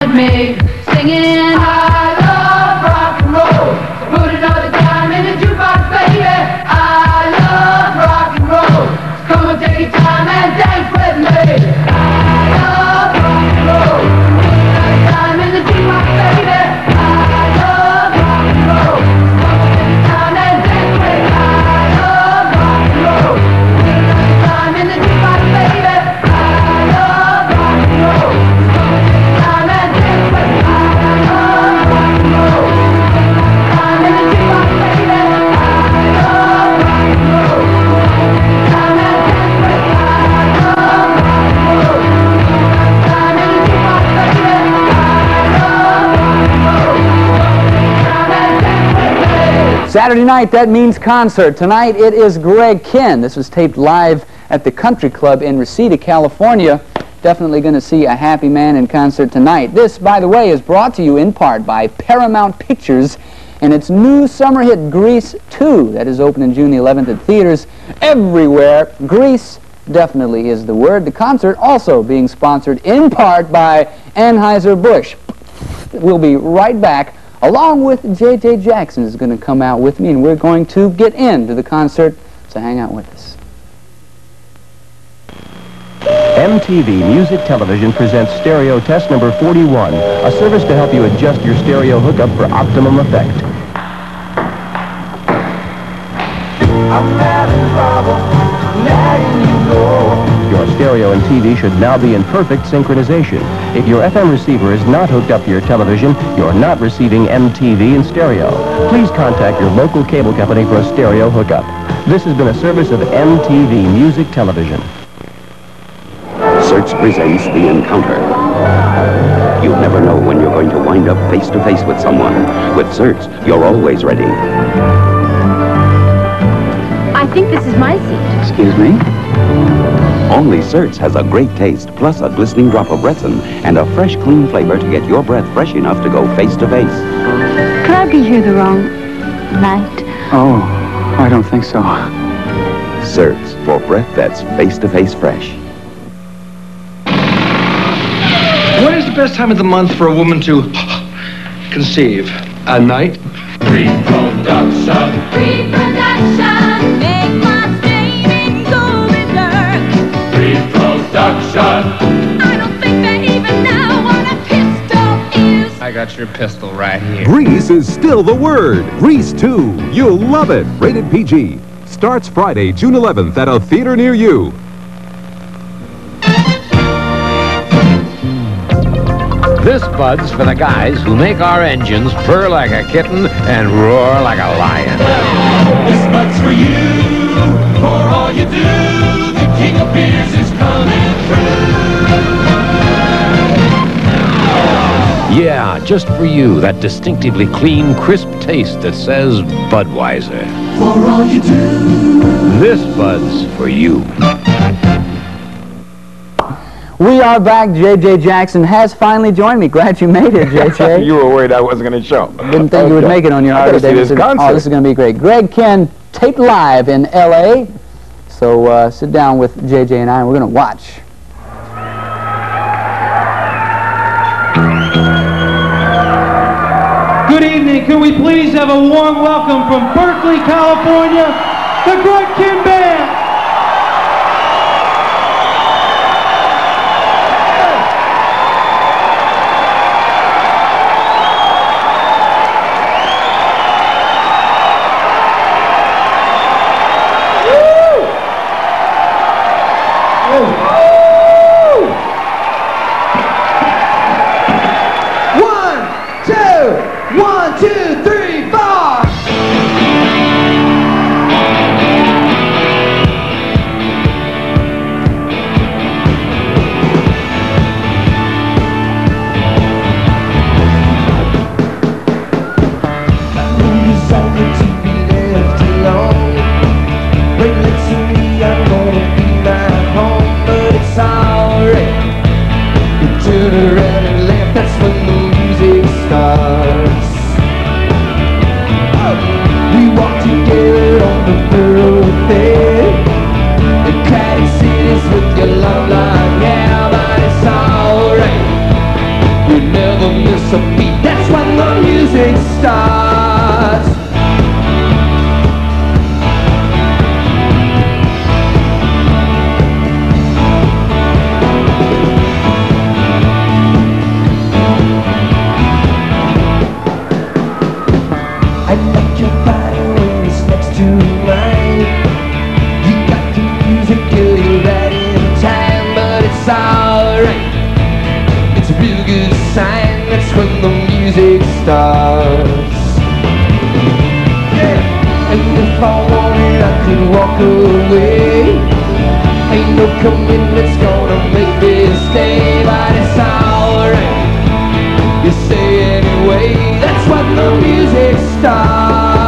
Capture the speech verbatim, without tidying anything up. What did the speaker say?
with me, singing I love rock and roll. So put another dime in the jukebox, baby. I love rock and roll. So come and take your time and dance with me. I love rock and roll. Put another dime in the jukebox, baby. I love rock and roll. So come and take your time and dance with me. I love rock and roll. Put another dime in the jukebox, baby. I love rock and roll. So come and take your time and dance with me. I love rock and roll. Time in the jukebox, baby. I love rock and roll. Time and dance with me. I love rock and roll. Time in the jukebox, baby. I love rock and roll. Time and dance with me. Saturday night, that means concert. Tonight, it is Greg Kihn. This was taped live at the Country Club in Reseda, California. Definitely going to see a happy man in concert tonight. This, by the way, is brought to you in part by Paramount Pictures and its new summer hit, Grease two. That is opening June the eleventh at theaters everywhere. Grease definitely is the word. The concert also being sponsored in part by Anheuser-Busch. We'll be right back, along with J J Jackson is going to come out with me, and we're going to get into the concert, so hang out with us. M T V Music Television presents Stereo Test number forty-one, a service to help you adjust your stereo hookup for optimum effect. I'm having trouble letting you go. Your stereo and T V should now be in perfect synchronization. If your F M receiver is not hooked up to your television, you're not receiving M T V in stereo. Please contact your local cable company for a stereo hookup. This has been a service of M T V Music Television. Search presents The Encounter. You never know when you're going to wind up face-to-face with someone. With Search, you're always ready. I think this is my seat. Excuse me? Only Search has a great taste, plus a glistening drop of resin and a fresh, clean flavor to get your breath fresh enough to go face-to-face. Could I be here the wrong night? Oh, I don't think so. Search for breath that's face-to-face fresh. What is the best time of the month for a woman to conceive? At night? Reproduction. Reproduction. Make my steaming go berserk. Reproduction. I don't think they even know what a pistol is. I got your pistol right here. Grease is still the word. Grease two. You'll love it. Rated P G. Starts Friday, June eleventh at a theater near you. This bud's for the guys who make our engines purr like a kitten and roar like a lion. This bud's for you, for all you do. The king of beers is coming through. Yeah, just for you, that distinctively clean, crisp taste that says Budweiser. For all you do. This bud's for you. We are back. J J Jackson has finally joined me. Glad you made it, J J. You were worried I wasn't going to show. Didn't think okay. you would make it on your Harley Davidson. Oh, this is going to be great. Greg Kihn, taped live in L A So uh, sit down with J J and I, and we're going to watch. Good evening. Can we please have a warm welcome from Berkeley, California, the Greg Kihn Band. One, two, three, four! never miss a beat. That's when the music starts. I like your body when it's next to mine. You got the music, girl, you're right in time. But it's alright, it's a real good sign. That's when the music starts. Yeah. And if I wanted, I could walk away. Ain't no commitment's gonna make me stay. But it's alright, you say anyway. That's when the music starts.